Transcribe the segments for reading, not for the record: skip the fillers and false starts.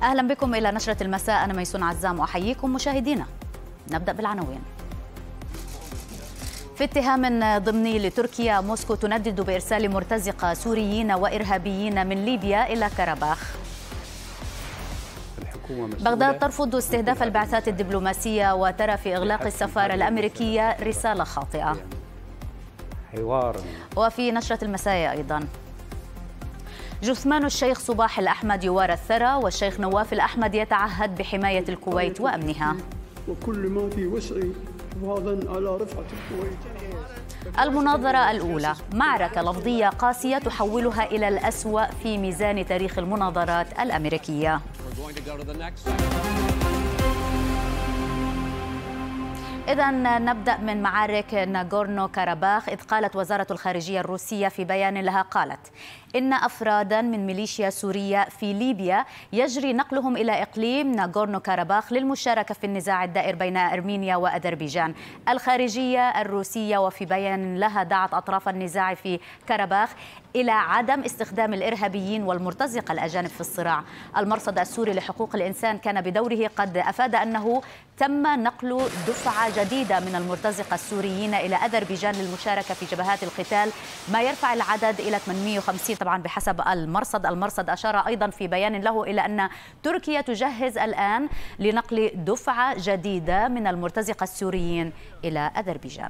أهلا بكم إلى نشرة المساء. أنا ميسون عزام وأحييكم مشاهدينا. نبدأ بالعناوين. في اتهام ضمني لتركيا، موسكو تندد بإرسال مرتزقة سوريين وإرهابيين من ليبيا إلى كرباخ. بغداد ترفض استهداف البعثات الدبلوماسية وترى في إغلاق السفارة الأمريكية رسالة خاطئة. وفي نشرة المساء أيضا، جثمان الشيخ صباح الأحمد يوارى الثرى، والشيخ نواف الأحمد يتعهد بحماية الكويت وأمنها. وكل ما في وسعي حفاظا على رفعة الكويت. المناظرة الأولى، معركة لفظية قاسية تحولها إلى الأسوأ في ميزان تاريخ المناظرات الأمريكية. إذن نبدأ من معارك ناغورنو كاراباخ، إذ قالت وزارة الخارجية الروسية في بيان لها، قالت إن أفرادا من ميليشيا سورية في ليبيا يجري نقلهم إلى إقليم ناغورنو كاراباخ للمشاركة في النزاع الدائر بين أرمينيا وأذربيجان. الخارجية الروسية وفي بيان لها دعت أطراف النزاع في كاراباخ إلى عدم استخدام الإرهابيين والمرتزقة الأجانب في الصراع. المرصد السوري لحقوق الإنسان كان بدوره قد أفاد أنه تم نقل دفعة جديدة من المرتزقة السوريين إلى أذربيجان للمشاركة في جبهات القتال، ما يرفع العدد إلى 850 طبعا بحسب المرصد. المرصد أشار أيضا في بيان له إلى أن تركيا تجهز الآن لنقل دفعة جديدة من المرتزقة السوريين إلى أذربيجان.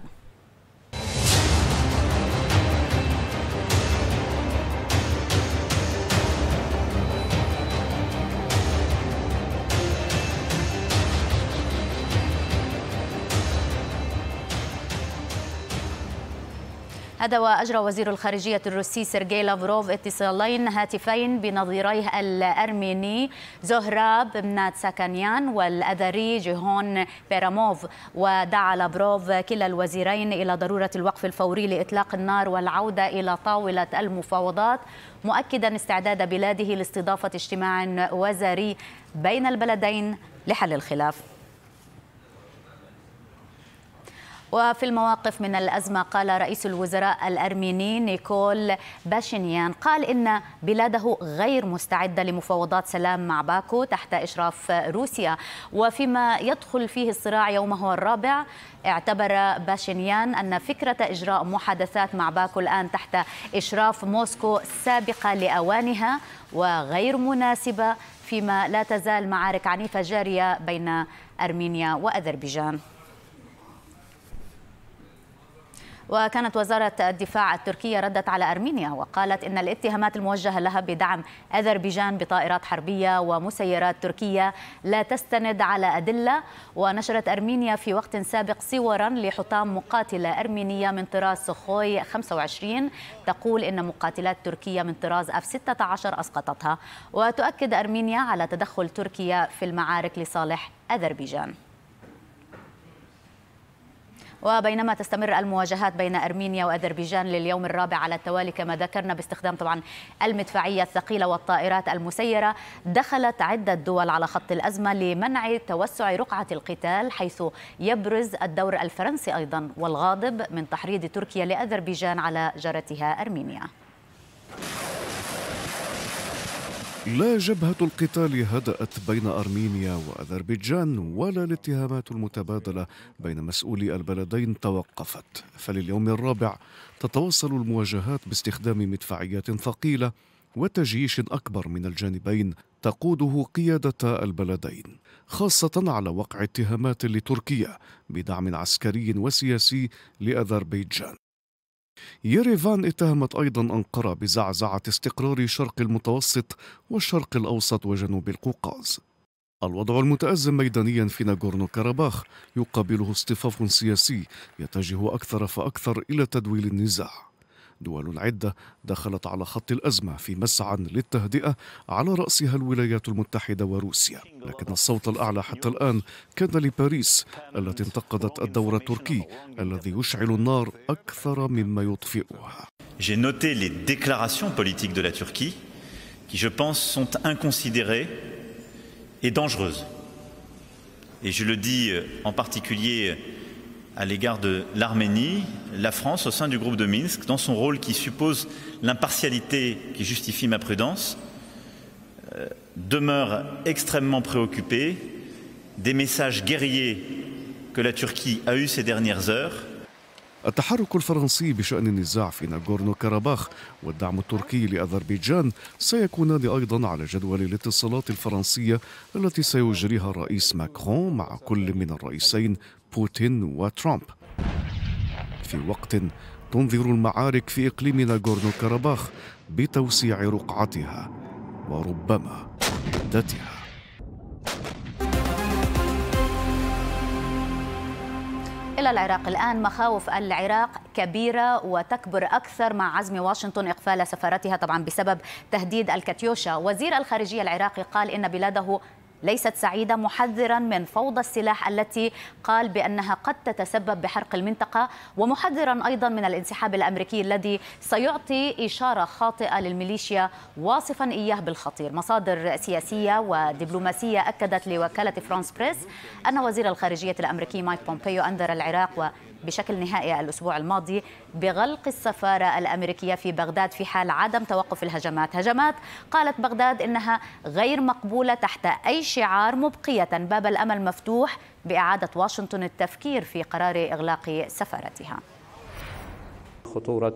هذا وأجرى وزير الخارجية الروسي سيرجي لافروف اتصالين هاتفين بنظيريه الأرميني زهراب ناتساكانيان والأذري جيهون بيراموف، ودعا لافروف كلا الوزيرين إلى ضرورة الوقف الفوري لإطلاق النار والعودة إلى طاولة المفاوضات، مؤكدا استعداد بلاده لاستضافة اجتماع وزاري بين البلدين لحل الخلاف. وفي المواقف من الأزمة، قال رئيس الوزراء الأرميني نيكول باشينيان، قال إن بلاده غير مستعدة لمفاوضات سلام مع باكو تحت إشراف روسيا، وفيما يدخل فيه الصراع يومه الرابع. اعتبر باشينيان أن فكرة إجراء محادثات مع باكو الآن تحت إشراف موسكو سابقة لأوانها وغير مناسبة، فيما لا تزال معارك عنيفة جارية بين أرمينيا وأذربيجان. وكانت وزارة الدفاع التركية ردت على أرمينيا وقالت إن الاتهامات الموجهة لها بدعم أذربيجان بطائرات حربية ومسيرات تركية لا تستند على أدلة. ونشرت أرمينيا في وقت سابق صورا لحطام مقاتلة أرمينية من طراز سخوي 25 تقول إن مقاتلات تركية من طراز F-16 أسقطتها. وتؤكد أرمينيا على تدخل تركيا في المعارك لصالح أذربيجان. وبينما تستمر المواجهات بين أرمينيا وأذربيجان لليوم الرابع على التوالي كما ذكرنا باستخدام طبعا المدفعية الثقيلة والطائرات المسيرة، دخلت عدة دول على خط الأزمة لمنع توسع رقعة القتال، حيث يبرز الدور الفرنسي أيضا والغاضب من تحريض تركيا لأذربيجان على جارتها أرمينيا. لا جبهة القتال هدأت بين أرمينيا وأذربيجان، ولا الاتهامات المتبادلة بين مسؤولي البلدين توقفت، فلليوم الرابع تتواصل المواجهات باستخدام مدفعيات ثقيلة وتجيش أكبر من الجانبين تقوده قيادة البلدين، خاصة على وقع اتهامات لتركيا بدعم عسكري وسياسي لأذربيجان. يريفان اتهمت أيضا أنقرة بزعزعة استقرار شرق المتوسط والشرق الأوسط وجنوب القوقاز. الوضع المتأزم ميدانيا في ناغورنو كاراباخ يقابله اصطفاف سياسي يتجه أكثر فأكثر إلى تدويل النزاع. دول عدة دخلت على خط الأزمة في مسعى للتهدئة على رأسها الولايات المتحدة وروسيا، لكن الصوت الأعلى حتى الآن كان لباريس التي انتقدت الدور التركي الذي يشعل النار أكثر مما يطفئها. J'ai noté les déclarations politiques de la Turquie qui, je pense, sont inconsidérées et dangereuses. Et je le dis en particulier à l'égard de l'Arménie, la France, au sein du groupe de Minsk, dans son rôle qui suppose l'impartialité qui justifie ma prudence, demeure extrêmement préoccupée des messages guerriers que la Turquie a eus ces dernières heures. التحرك الفرنسي بشأن النزاع في ناغورنو كاراباخ والدعم التركي لأذربيجان سيكونان أيضا على جدول الاتصالات الفرنسية التي سيجريها الرئيس ماكرون مع كل من الرئيسين بوتين وترامب، في وقت تنذر المعارك في إقليم ناغورنو كاراباخ بتوسيع رقعتها وربما حدتها. إلى العراق الآن. مخاوف العراق كبيرة وتكبر أكثر مع عزم واشنطن إقفال سفارتها طبعا بسبب تهديد الكاتيوشا. وزير الخارجية العراقي قال إن بلاده ليست سعيدة، محذرا من فوضى السلاح التي قال بأنها قد تتسبب بحرق المنطقة، ومحذرا أيضا من الانسحاب الأمريكي الذي سيعطي إشارة خاطئة للميليشيا، واصفا إياه بالخطير. مصادر سياسية ودبلوماسية أكدت لوكالة فرانس بريس أن وزير الخارجية الأمريكي مايك بومبيو أنذر العراق بشكل نهائي الأسبوع الماضي بغلق السفارة الأمريكية في بغداد في حال عدم توقف الهجمات. هجمات قالت بغداد إنها غير مقبولة تحت أي شعار، مبقية باب الأمل مفتوح بإعادة واشنطن التفكير في قرار إغلاق سفارتها. خطورة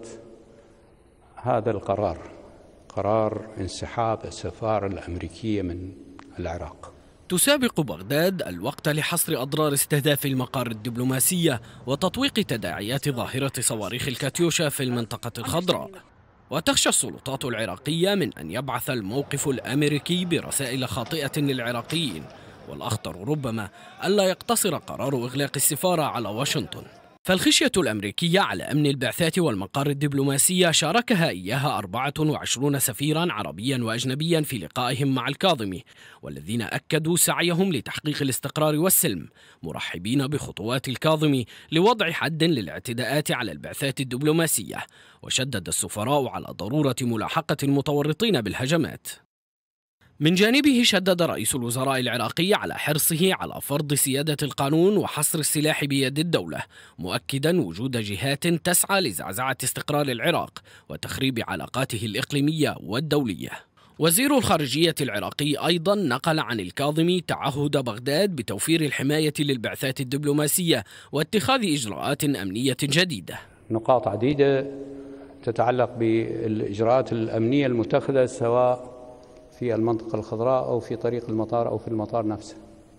هذا القرار، قرار انسحاب السفارة الأمريكية من العراق، تسابق بغداد الوقت لحصر أضرار استهداف المقار الدبلوماسية وتطويق تداعيات ظاهرة صواريخ الكاتيوشا في المنطقة الخضراء. وتخشى السلطات العراقية من أن يبعث الموقف الأمريكي برسائل خاطئة للعراقيين، والأخطر ربما ألا يقتصر قرار إغلاق السفارة على واشنطن. فالخشية الأمريكية على أمن البعثات والمقار الدبلوماسية شاركها إياها 24 سفيرا عربيا وأجنبيا في لقائهم مع الكاظمي، والذين أكدوا سعيهم لتحقيق الاستقرار والسلم، مرحبين بخطوات الكاظمي لوضع حد للاعتداءات على البعثات الدبلوماسية. وشدد السفراء على ضرورة ملاحقة المتورطين بالهجمات. من جانبه شدد رئيس الوزراء العراقي على حرصه على فرض سيادة القانون وحصر السلاح بيد الدولة، مؤكدا وجود جهات تسعى لزعزعة استقرار العراق وتخريب علاقاته الإقليمية والدولية. وزير الخارجية العراقي أيضا نقل عن الكاظمي تعهد بغداد بتوفير الحماية للبعثات الدبلوماسية واتخاذ إجراءات أمنية جديدة. نقاط عديدة تتعلق بالإجراءات الأمنية المتخذة سواء في المنطقة الخضراء أو في طريق المطار أو في المطار نفسه.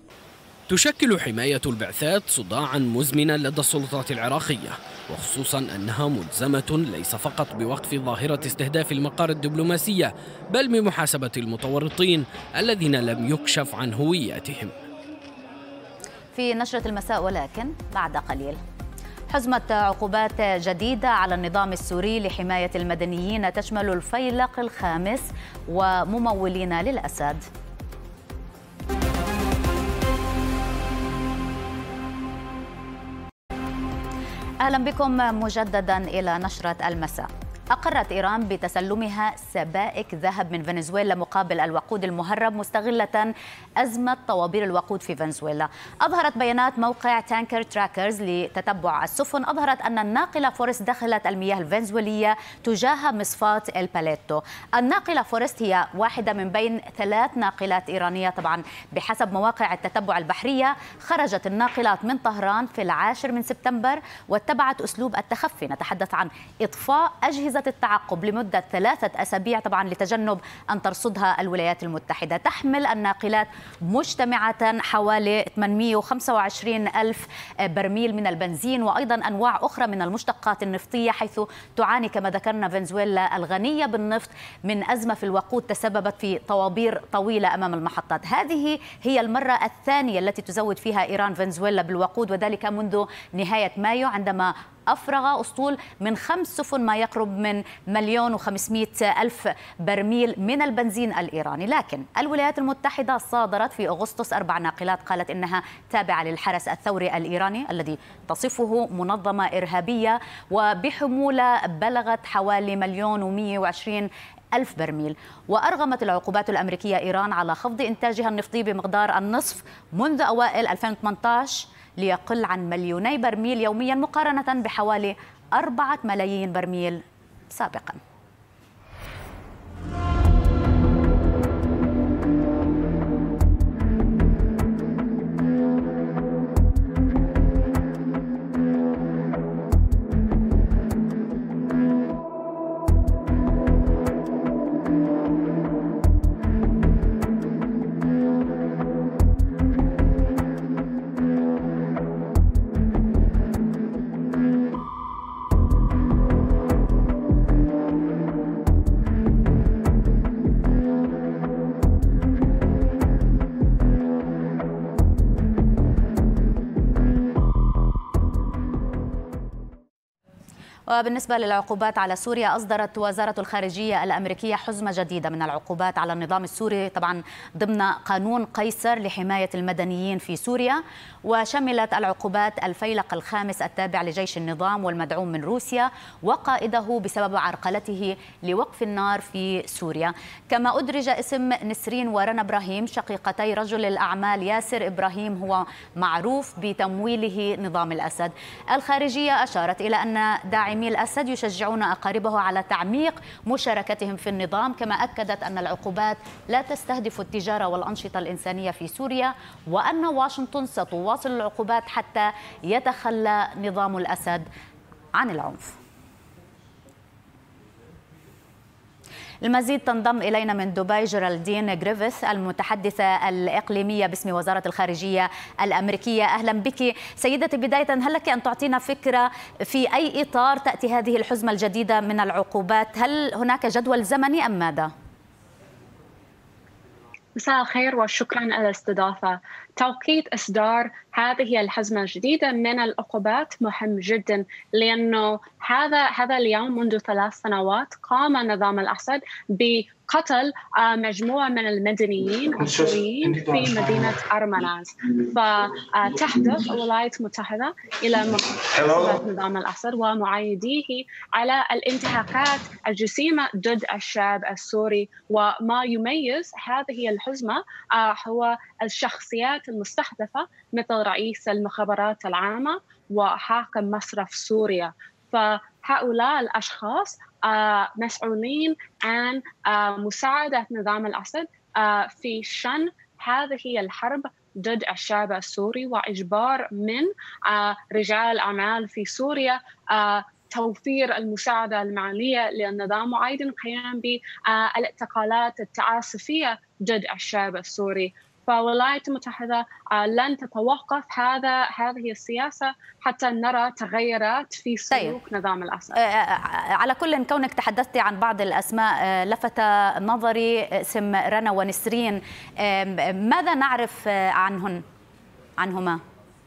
تشكل حماية البعثات صداعا مزمنا لدى السلطات العراقية، وخصوصا أنها ملزمة ليس فقط بوقف ظاهرة استهداف المقار الدبلوماسية، بل بمحاسبة المتورطين الذين لم يكشف عن هوياتهم. في نشرة المساء ولكن بعد قليل، حزمت عقوبات جديدة على النظام السوري لحماية المدنيين تشمل الفيلق الخامس وممولين للأسد. أهلا بكم مجددا إلى نشرة المساء. أقرت إيران بتسلمها سبائك ذهب من فنزويلا مقابل الوقود المهرب، مستغلة أزمة طوابير الوقود في فنزويلا. أظهرت بيانات موقع تانكر تراكرز لتتبع السفن أظهرت أن الناقلة فورست دخلت المياه الفنزويلية تجاه مصفاة الباليتو. الناقلة فورست هي واحدة من بين 3 ناقلات إيرانية طبعا بحسب مواقع التتبع البحرية. خرجت الناقلات من طهران في 10 سبتمبر واتبعت أسلوب التخفي. نتحدث عن إطفاء أجهزة التعقب لمدة 3 أسابيع طبعا لتجنب أن ترصدها الولايات المتحدة. تحمل الناقلات مجتمعة حوالي 825 ألف برميل من البنزين وأيضا أنواع أخرى من المشتقات النفطية، حيث تعاني كما ذكرنا فنزويلا الغنية بالنفط من أزمة في الوقود تسببت في طوابير طويلة أمام المحطات. هذه هي المرة الثانية التي تزود فيها إيران فنزويلا بالوقود، وذلك منذ نهاية مايو عندما أفرغ أسطول من 5 سفن ما يقرب من 1,500,000 برميل من البنزين الإيراني. لكن الولايات المتحدة صادرت في أغسطس 4 ناقلات قالت إنها تابعة للحرس الثوري الإيراني الذي تصفه منظمة إرهابية وبحمولة بلغت حوالي 1,120,000 برميل. وأرغمت العقوبات الأمريكية إيران على خفض إنتاجها النفطي بمقدار النصف منذ أوائل 2018 ليقل عن 2,000,000 برميل يوميا مقارنة بحوالي 4 ملايين برميل سابقا. وبالنسبة للعقوبات على سوريا، أصدرت وزارة الخارجية الأمريكية حزمة جديدة من العقوبات على النظام السوري، طبعا ضمن قانون قيصر لحماية المدنيين في سوريا، وشملت العقوبات الفيلق الخامس التابع لجيش النظام والمدعوم من روسيا وقائده بسبب عرقلته لوقف النار في سوريا. كما أدرج اسم نسرين ورنا إبراهيم شقيقتي رجل الأعمال ياسر إبراهيم، هو معروف بتمويله نظام الأسد. الخارجية أشارت إلى أن داعمي الأسد يشجعون أقاربه على تعميق مشاركتهم في النظام، كما أكدت أن العقوبات لا تستهدف التجارة والأنشطة الإنسانية في سوريا، وأن واشنطن ستواصل العقوبات حتى يتخلى نظام الأسد عن العنف. المزيد تنضم إلينا من دبي جيرالدين غريفيث المتحدثة الإقليمية باسم وزارة الخارجية الأمريكية. أهلا بك سيدتي. بداية هل لك أن تعطينا فكرة في أي إطار تأتي هذه الحزمة الجديدة من العقوبات؟ هل هناك جدول زمني أم ماذا؟ مساء الخير وشكرا على الاستضافة. توقيت إصدار هذه الحزمة الجديدة من العقوبات مهم جدا، لأنه هذا اليوم منذ 3 سنوات قام نظام الأسد بقتل مجموعة من المدنيين السوريين في مدينة أرمناز. فتحدث الولايات المتحدة إلى محاسبة نظام الأسد ومعايديه على الانتهاكات الجسيمة ضد الشعب السوري. وما يميز هذه الحزمة هو الشخصيات المستهدفة مثل رئيس المخابرات العامة وحاكم مصرف سوريا. فهؤلاء الأشخاص مسؤولين عن مساعدة نظام الأسد في شن هذه الحرب ضد الشعب السوري، وإجبار من رجال الأعمال في سوريا توفير المساعدة المالية للنظام، وأيضا القيام بالاعتقالات التعاسفية ضد الشعب السوري. فالولايات المتحدة لن تتوقف هذه السياسة حتى نرى تغيرات في سلوك نظام الأسد. على كل، كونك تحدثتي عن بعض الأسماء لفت نظري اسم رنا ونسرين، ماذا نعرف عنهما؟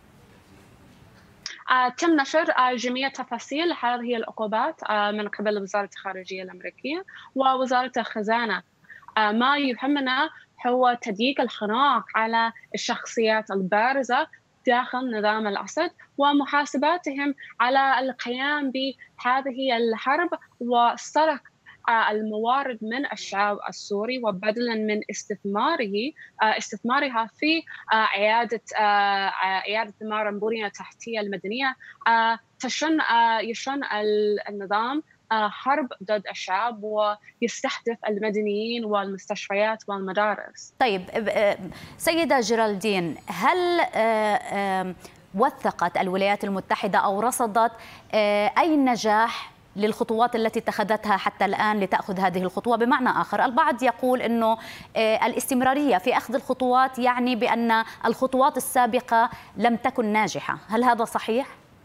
تم نشر جميع تفاصيل هذه العقوبات من قبل وزارة الخارجية الأمريكية ووزارة الخزانة. ما يهمنا هو تضييق الخناق على الشخصيات البارزة داخل نظام الأسد ومحاسبتهم على القيام بهذه الحرب وسرق الموارد من الشعب السوري، وبدلا من استثمارها في إعادة إعادة البنية التحتية المدنية، يشن النظام حرب ضد الشعب ويستهدف المدنيين والمستشفيات والمدارس. طيب سيدة جيرالدين، هل وثقت الولايات المتحدة أو رصدت أي نجاح للخطوات التي اتخذتها حتى الآن لتأخذ هذه الخطوة؟ بمعنى آخر، البعض يقول أنه الاستمرارية في أخذ الخطوات يعني بأن الخطوات السابقة لم تكن ناجحة، هل هذا صحيح؟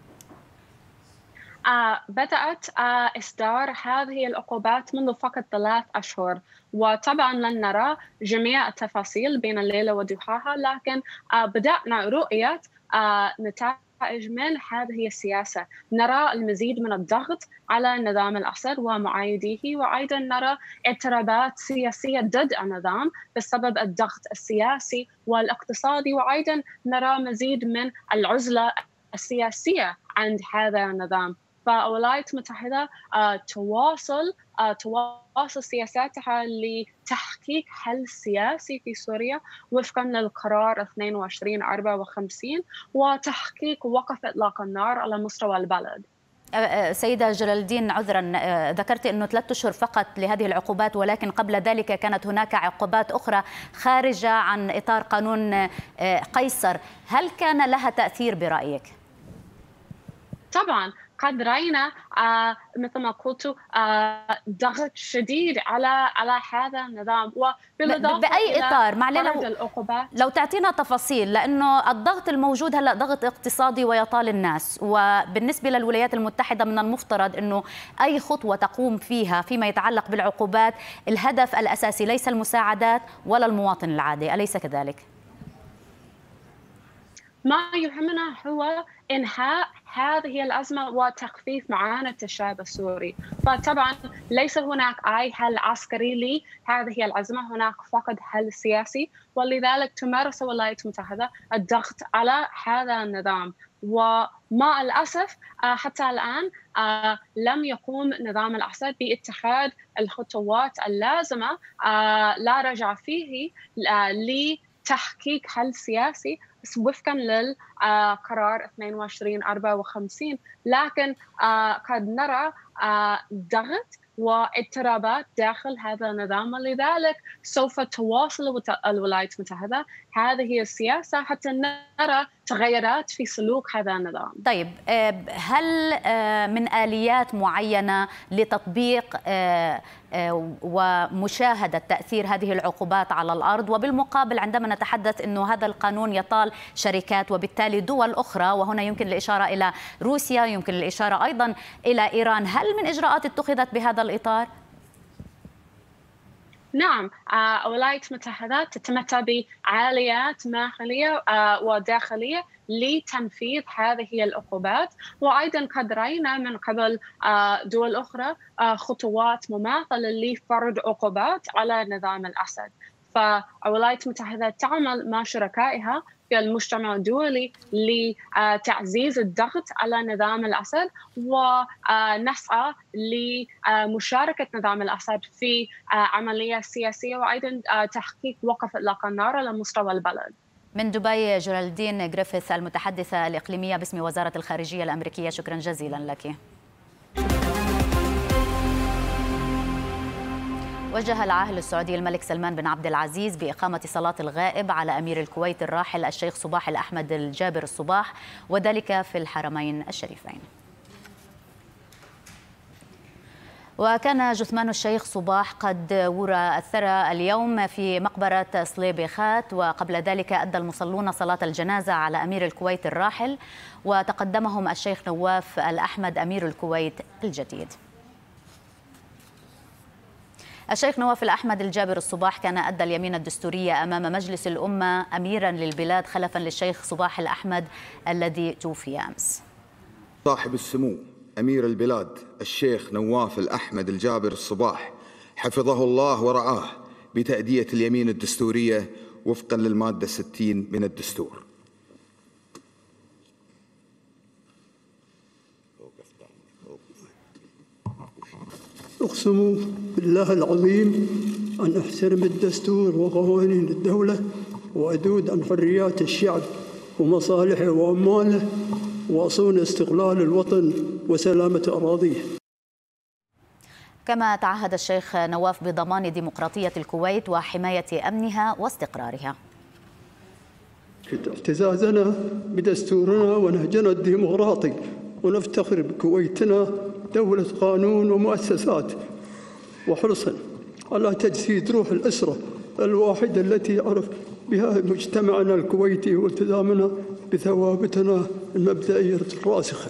بدأت إصدار هذه العقوبات منذ فقط 3 أشهر، وطبعا لن نرى جميع التفاصيل بين الليلة وضحاها، لكن بدأنا رؤية نتائج من هذه السياسة. نرى المزيد من الضغط على نظام الأسد ومعايديه، وأيضا نرى اضطرابات سياسية ضد النظام بسبب الضغط السياسي والاقتصادي، وأيضا نرى مزيد من العزلة السياسية عند هذا النظام. فالولايات المتحدة تواصل سياساتها لتحقيق حل سياسي في سوريا وفقا للقرار 2254 وتحقيق وقف إطلاق النار على مستوى البلد. سيدة جيرالدين، عذرا ذكرت أنه 3 أشهر فقط لهذه العقوبات، ولكن قبل ذلك كانت هناك عقوبات أخرى خارجة عن إطار قانون قيصر، هل كان لها تأثير برأيك؟ طبعا قد رأينا مثل ما قلت ضغط شديد على هذا النظام، وبالإضافة بأي إطار؟ لو تعطينا تفاصيل، لأنه الضغط الموجود هلأ ضغط اقتصادي ويطال الناس، وبالنسبة للولايات المتحدة من المفترض أنه أي خطوة تقوم فيها فيما يتعلق بالعقوبات الهدف الأساسي ليس المساعدات ولا المواطن العادي، أليس كذلك؟ ما يهمنا هو إنهاء هذه الأزمة وتخفيف معاناة الشعب السوري. فطبعا ليس هناك أي حل عسكري لهذه الأزمة، هناك فقط حل سياسي، ولذلك تمارس الولايات المتحدة الضغط على هذا النظام. ومع الأسف حتى الآن لم يقوم نظام الأسد باتخاذ الخطوات اللازمة لا رجع فيه لتحقيق حل سياسي وفقا للقرار 2254. لكن قد نرى ضغط واضطرابات داخل هذا النظام، ولذلك سوف تواصل الولايات المتحدة هذه السياسة حتى نرى تغيرات في سلوك هذا النظام. طيب، هل من آليات معينة لتطبيق ومشاهدة تأثير هذه العقوبات على الأرض؟ وبالمقابل عندما نتحدث أنه هذا القانون يطال شركات وبالتالي دول أخرى، وهنا يمكن الإشارة إلى روسيا، يمكن الإشارة أيضا إلى إيران، هل من إجراءات اتخذت بهذا الإطار؟ نعم، الولايات المتحدة تتمتع بعاليات ماخلية وداخلية لتنفيذ هذه العقوبات، وأيضا قد رأينا من قبل دول أخرى خطوات مماثلة لفرض عقوبات على نظام الأسد. فالولايات المتحدة تعمل مع شركائها في المجتمع الدولي لتعزيز الضغط على نظام الأسد، ونسعى لمشاركة نظام الأسد في عملية سياسية وأيضا تحقيق وقف إطلاق النار على مستوى البلد. من دبي جيرالدين غريفيث المتحدثة الإقليمية باسم وزارة الخارجية الأمريكية، شكرا جزيلا لك. وجه العاهل السعودي الملك سلمان بن عبد العزيز بإقامة صلاة الغائب على أمير الكويت الراحل الشيخ صباح الأحمد الجابر الصباح، وذلك في الحرمين الشريفين. وكان جثمان الشيخ صباح قد ورى الثرى اليوم في مقبرة صليبيخات، وقبل ذلك أدى المصلون صلاة الجنازة على أمير الكويت الراحل، وتقدمهم الشيخ نواف الأحمد أمير الكويت الجديد. الشيخ نواف الأحمد الجابر الصباح كان أدى اليمين الدستورية أمام مجلس الأمة أميرا للبلاد خلفا للشيخ صباح الأحمد الذي توفي أمس. صاحب السمو أمير البلاد الشيخ نواف الأحمد الجابر الصباح حفظه الله ورعاه بتأدية اليمين الدستورية وفقا للمادة 60 من الدستور. أقسم بالله العظيم أن أحترم الدستور وقوانين الدولة، وأذود عن حريات الشعب ومصالحه وأمواله، وأصون استقلال الوطن وسلامة أراضيه. كما تعهد الشيخ نواف بضمان ديمقراطية الكويت وحماية أمنها واستقرارها. اعتزازنا بدستورنا ونهجنا الديمقراطي، ونفتخر بكويتنا دولة قانون ومؤسسات، وحرصا على تجسيد روح الأسرة الواحدة التي عرف بها مجتمعنا الكويتي والتزامنا بثوابتنا المبدئية الراسخة.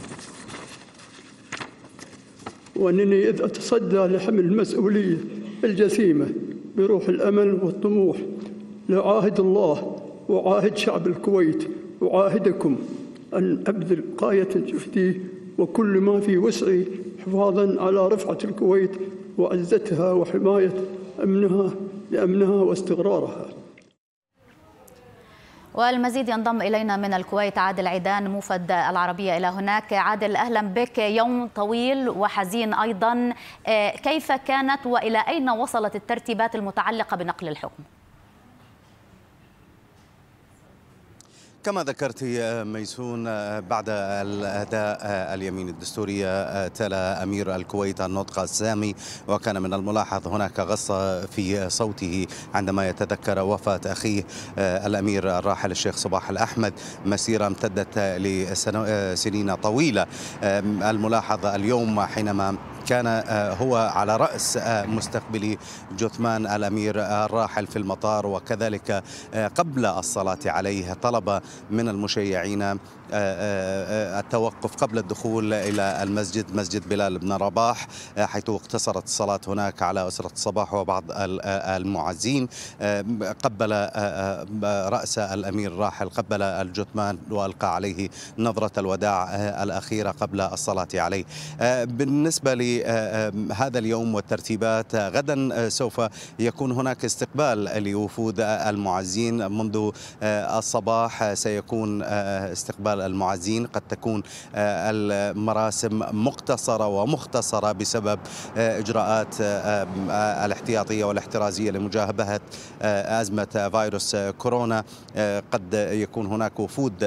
وأنني إذ أتصدى لحمل المسؤولية الجسيمة بروح الأمل والطموح لأعاهد الله وعاهد شعب الكويت وعاهدكم أن أبذل غاية جهدي وكل ما في وسعي حفاظا على رفعة الكويت وعزتها وحماية أمنها واستقرارها. والمزيد ينضم إلينا من الكويت عادل عيدان موفد العربية إلى هناك. عادل، أهلا بك. يوم طويل وحزين أيضا، كيف كانت وإلى أين وصلت الترتيبات المتعلقة بنقل الحكم؟ كما ذكرت ميسون، بعد الأداء اليمين الدستورية تلا أمير الكويت النطق السامي، وكان من الملاحظ هناك غصة في صوته عندما يتذكر وفاة أخيه الأمير الراحل الشيخ صباح الأحمد، مسيرة امتدت لسنين طويلة. الملاحظ اليوم حينما كان هو على رأس مستقبل جثمان الأمير الراحل في المطار، وكذلك قبل الصلاة عليه طلب من المشيعين التوقف قبل الدخول إلى المسجد، مسجد بلال بن رباح، حيث اقتصرت الصلاة هناك على أسرة الصباح وبعض المعزين. قبل رأس الأمير الراحل، قبل الجثمان وألقى عليه نظرة الوداع الأخيرة قبل الصلاة عليه. بالنسبة لهذا اليوم والترتيبات، غدا سوف يكون هناك استقبال لوفود المعزين. منذ الصباح سيكون استقبال المعزين، قد تكون المراسم مقتصرة ومختصرة بسبب إجراءات الاحتياطية والاحترازية لمجابهة أزمة فيروس كورونا. قد يكون هناك وفود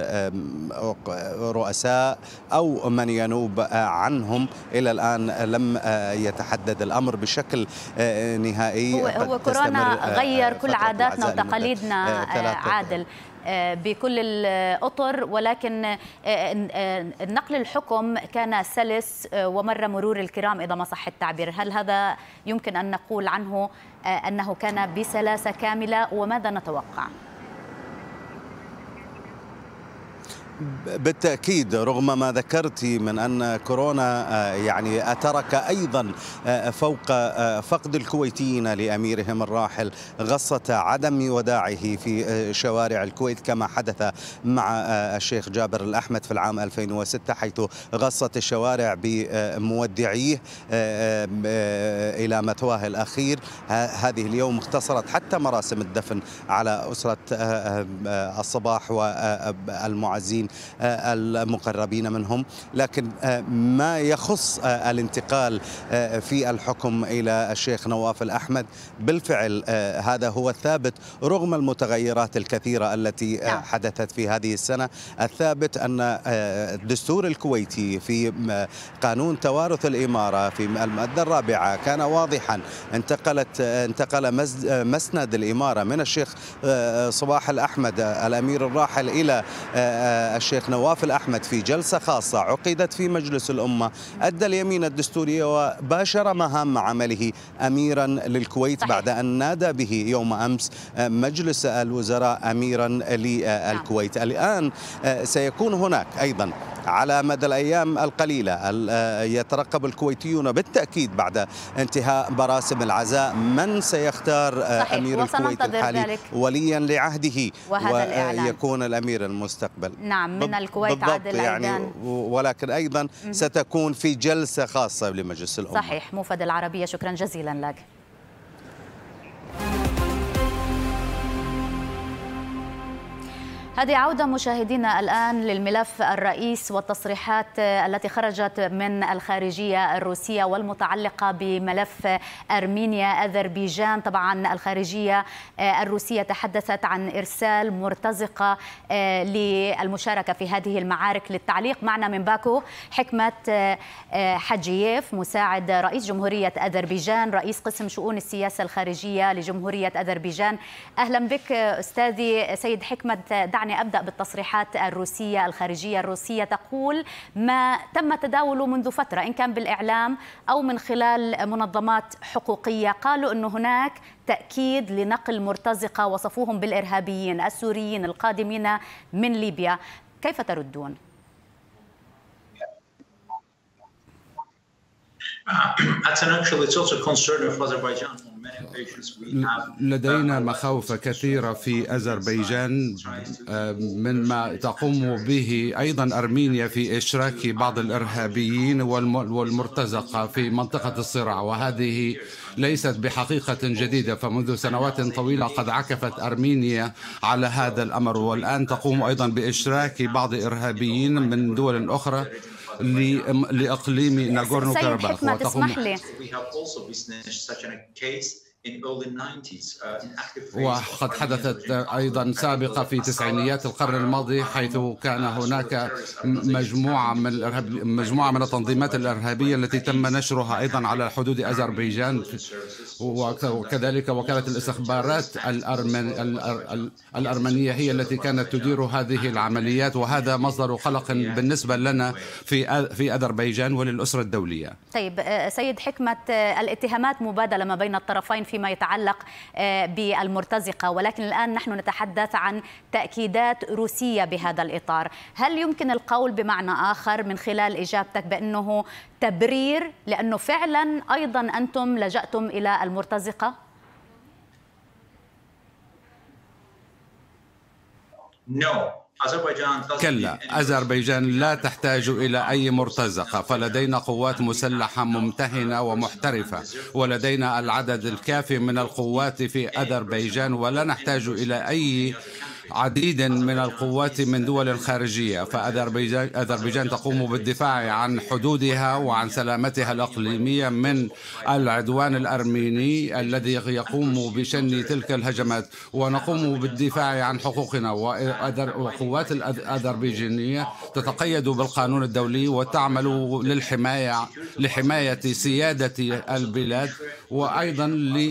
رؤساء أو من ينوب عنهم، إلى الآن لم يتحدد الأمر بشكل نهائي. هو كورونا غير كل عاداتنا وتقاليدنا عادل بكل الأطر، ولكن نقل الحكم كان سلس ومر مرور الكرام إذا ما صح التعبير. هل هذا يمكن أن نقول عنه أنه كان بسلاسة كاملة، وماذا نتوقع؟ بالتأكيد، رغم ما ذكرت من أن كورونا يعني أترك أيضا فوق فقد الكويتيين لأميرهم الراحل غصة عدم وداعه في شوارع الكويت، كما حدث مع الشيخ جابر الأحمد في العام 2006، حيث غصت الشوارع بمودعيه إلى مثواه الأخير. هذه اليوم اختصرت حتى مراسم الدفن على أسرة الصباح والمعزين المقربين منهم. لكن ما يخص الانتقال في الحكم إلى الشيخ نواف الأحمد، بالفعل هذا هو الثابت رغم المتغيرات الكثيرة التي حدثت في هذه السنة. الثابت أن الدستور الكويتي في قانون توارث الإمارة في المادة الرابعة كان واضحا. انتقل مسند الإمارة من الشيخ صباح الأحمد الأمير الراحل إلى الشيخ نواف الأحمد في جلسة خاصة عقدت في مجلس الأمة، أدى اليمين الدستورية وباشر مهام عمله أميرا للكويت. صحيح. بعد أن نادى به يوم أمس مجلس الوزراء أميرا للكويت. الآن سيكون هناك أيضا على مدى الأيام القليلة يترقب الكويتيون بالتأكيد بعد انتهاء مراسم العزاء من سيختار أمير الكويت الحالي وليا لعهده، ويكون الأمير المستقبل. نعم، من الكويت عادل يعني، ولكن أيضا ستكون في جلسة خاصة لمجلس الأمة. صحيح. موفد العربية، شكرا جزيلا لك. هذه عودة مشاهدينا الآن للملف الرئيس والتصريحات التي خرجت من الخارجية الروسية والمتعلقة بملف أرمينيا أذربيجان. طبعا الخارجية الروسية تحدثت عن إرسال مرتزقة للمشاركة في هذه المعارك. للتعليق معنا من باكو حكمة حجييف، مساعد رئيس جمهورية أذربيجان، رئيس قسم شؤون السياسة الخارجية لجمهورية أذربيجان. أهلا بك أستاذي سيد حكمة. دعني أبدأ بالتصريحات الروسية. الخارجية الروسية تقول ما تم تداوله منذ فترة، إن كان بالإعلام أو من خلال منظمات حقوقية، قالوا أن هناك تأكيد لنقل مرتزقة وصفوهم بالإرهابيين السوريين القادمين من ليبيا. كيف تردون؟ لدينا مخاوف كثيرة في أذربيجان من ما تقوم به أيضا أرمينيا في إشراك بعض الإرهابيين والمرتزقة في منطقة الصراع، وهذه ليست بحقيقة جديدة. فمنذ سنوات طويلة قد عكفت أرمينيا على هذا الأمر، والآن تقوم أيضا بإشراك بعض إرهابيين من دول أخرى لإقليم ناغورنو كاراباخ. تسمح لي، وقد حدثت أيضا سابقة في تسعينيات القرن الماضي، حيث كان هناك مجموعة من التنظيمات الإرهابية التي تم نشرها أيضا على حدود أذربيجان، وكذلك وكالة الاستخبارات الأرمنية هي التي كانت تدير هذه العمليات، وهذا مصدر قلق بالنسبة لنا في أذربيجان وللأسرة الدولية. طيب سيد حكمة، الاتهامات مبادلة ما بين الطرفين في فيما يتعلق بالمرتزقة، ولكن الآن نحن نتحدث عن تأكيدات روسية بهذا الإطار. هل يمكن القول بمعنى آخر من خلال إجابتك بأنه تبرير لأنه فعلا أيضا أنتم لجأتم إلى المرتزقة؟ كلا، أذربيجان لا تحتاج إلى أي مرتزقة، فلدينا قوات مسلحة ممتهنة ومحترفة، ولدينا العدد الكافي من القوات في أذربيجان، ولا نحتاج إلى أي عديد من القوات من دول خارجية. فأذربيجان تقوم بالدفاع عن حدودها وعن سلامتها الإقليمية من العدوان الأرميني الذي يقوم بشن تلك الهجمات، ونقوم بالدفاع عن حقوقنا. وقوات الأذربيجانية تتقيد بالقانون الدولي وتعمل لحماية سيادة البلاد، وأيضا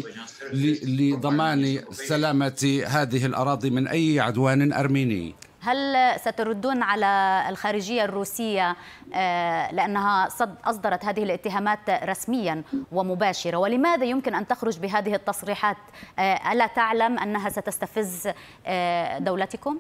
لضمان سلامة هذه الأراضي من أي عدوان أرميني. هل ستردون على الخارجية الروسية لأنها أصدرت هذه الاتهامات رسميا ومباشرة؟ ولماذا يمكن أن تخرج بهذه التصريحات؟ ألا تعلم أنها ستستفز دولتكم؟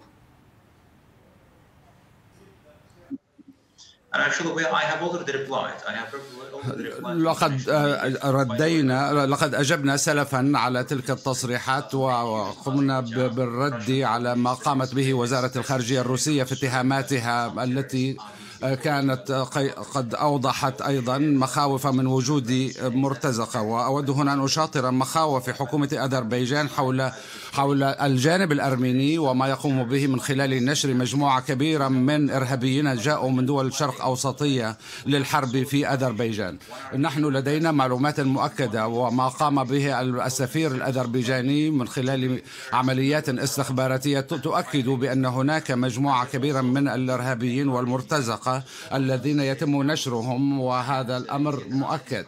لقد أجبنا سلفا على تلك التصريحات، وقمنا بالرد على ما قامت به وزارة الخارجية الروسية في اتهاماتها التي كانت قد أوضحت أيضا مخاوف من وجود مرتزقة. وأود هنا أن أشاطر مخاوف حكومة أذربيجان حول الجانب الأرميني وما يقوم به من خلال نشر مجموعة كبيرة من إرهابيين جاءوا من دول الشرق أوسطية للحرب في أذربيجان. نحن لدينا معلومات مؤكدة، وما قام به السفير الأذربيجاني من خلال عمليات استخباراتية تؤكد بأن هناك مجموعة كبيرة من الإرهابيين والمرتزقة الذين يتم نشرهم، وهذا الأمر مؤكد.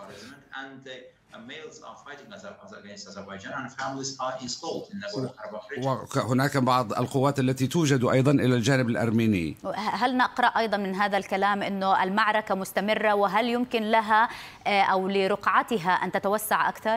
وهناك بعض القوات التي توجد أيضا إلى الجانب الأرميني. هل نقرأ أيضا من هذا الكلام أنه المعركة مستمرة، وهل يمكن لها أو لرقعتها أن تتوسع أكثر؟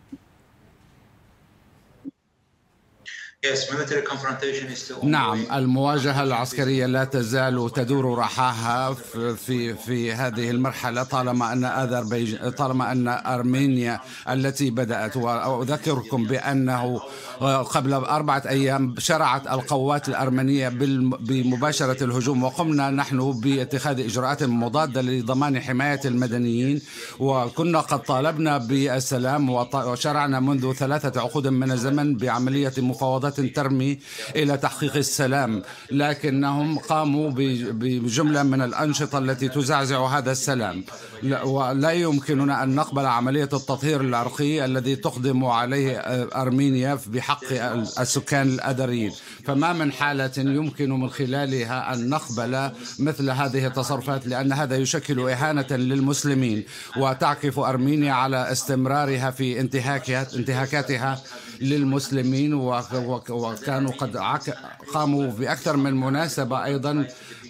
نعم، المواجهة العسكرية لا تزال تدور رحاها في هذه المرحلة طالما أن أرمينيا التي بدأت. وأذكركم بأنه قبل 4 أيام شرعت القوات الأرمنية بمباشرة الهجوم، وقمنا نحن باتخاذ إجراءات مضادة لضمان حماية المدنيين، وكنا قد طالبنا بالسلام، وشرعنا منذ 3 عقود من الزمن بعملية مفاوضات ترمي إلى تحقيق السلام، لكنهم قاموا بجملة من الأنشطة التي تزعزع هذا السلام. ولا يمكننا أن نقبل عملية التطهير العرقي الذي تقدم عليه أرمينيا بحق السكان الأذريين. فما من حالة يمكن من خلالها أن نقبل مثل هذه التصرفات، لأن هذا يشكل إهانة للمسلمين، وتعكف أرمينيا على استمرارها في انتهاكاتها للمسلمين. وكانوا قد قاموا بأكثر من مناسبة أيضا